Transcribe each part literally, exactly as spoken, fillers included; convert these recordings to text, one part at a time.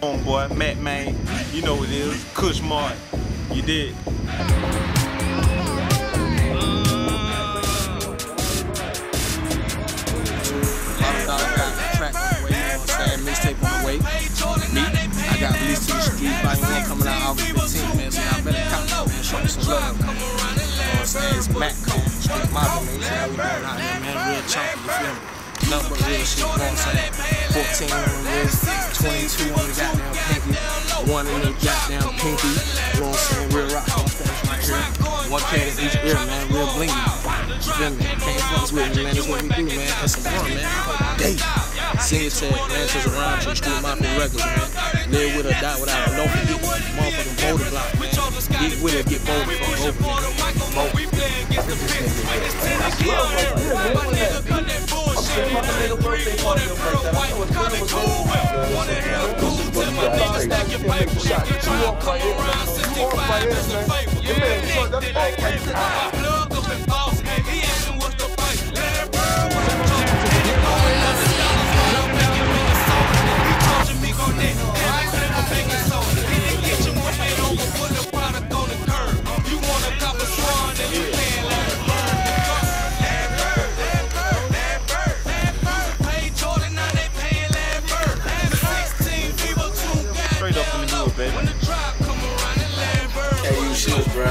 Homeboy, Matt Man, you know what it is, Kush Martin, you did. Mixtape on the way. Me, I got released to the street by one coming out August fifteenth, man. So y'all better cop, man. Show me some love, man. You know what I'm saying? It's Mac coming from Street Mobbing, man. You see how we doing out here, man. Real chunky, you feel me? Nothing but real shit, you know what I'm saying? fourteen on the wrist, twenty-two on the goddamn pinky, one in the goddamn pinky, you know what I'm saying? Real rock mustache right here. One pad in each ear, man. Real blingy. You feel me? Can't fuck with me, man. That's what we do, man. That's some fun, man. Day. Sing it to ranchers around to the Street Mafia records, man. Live with or die without it. Don't forget motherfucking boulder block, man. Get with it, get bold from over, man. Bold. Hey, you should, bro.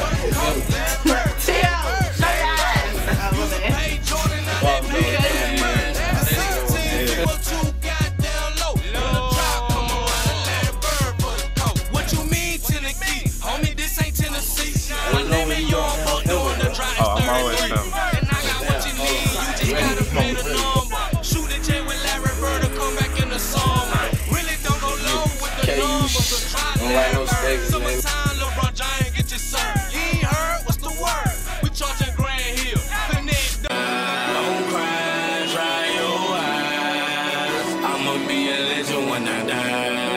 What you mean, Tennessee? Homie, this ain't Tennessee. One day, man, you're on board doing the dry. Oh, I'm always coming. And I got what you need. You just gotta play the number. Shoot a J with Larry Bird to come back in the song. Really don't go low with the numbers. Don't like no stakes, man. Summertime, LeBron Giant get you served. You ain't heard what's the word? We charging Grand Hill. Connect. Don't cry, dry your eyes. I'ma be a legend when I die.